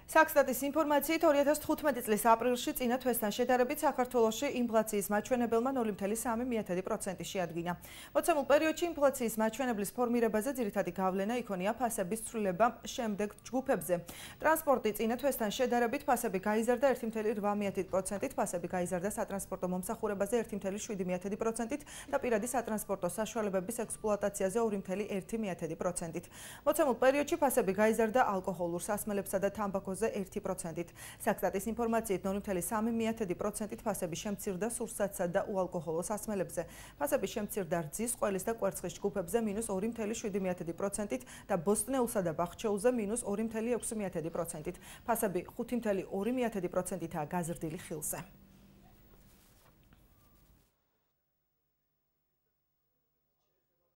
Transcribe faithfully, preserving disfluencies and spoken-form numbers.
Საქსტატის ინფორმაციით ორი ათას თხუთმეტი წლის აპრილში წინა თვესთან შედარებით საქართველოში ინფლაციის მაჩვენებელმა ნული ფاصლე სამი პროცენტი შეადგინა. მოცემულ პერიოდში ინფლაციის მაჩვენებლის ფორმირებაზე ძირითადი გავლენა იქონია ფასების ცვლილება შემდეგ ჯგუფებზე. ტრანსპორტი წინა თვესთან შედარებით ფასები გაიზარდა ერთი ფاصლე რვა პროცენტით, ფასები გაიზარდა სატრანსპორტო მომსახურებაზე ერთი ფاصლე შვიდი პროცენტით და პირადი სატრანსპორტო საშუალებების ექსპლუატაციაზე ორი ფاصლე ერთი პროცენტით. მოცემულ პერიოდში ფასები გაიზარდა ალკოჰოლურ სასმელებსა და თამბაქოზე ერთი პროცენტით. საქსტატის ინფორმაციით ნული ფاصლე სამი პროცენტით ფასები შემცირდა სურსათსა და უალკოჰოლო სასმელებზე. ფასები შემცირდა რძის, ყველის და კვერცხის ჯგუფებზე მინუს ორი ფاصლე შვიდი პროცენტით და ბოსტნეულსა და ბახჩეულზე მინუს ორი ფاصლე ექვსი პროცენტით. ფასები ხუთი ფاصლე ორი პროცენტითაა გაზრდილი ხილზე.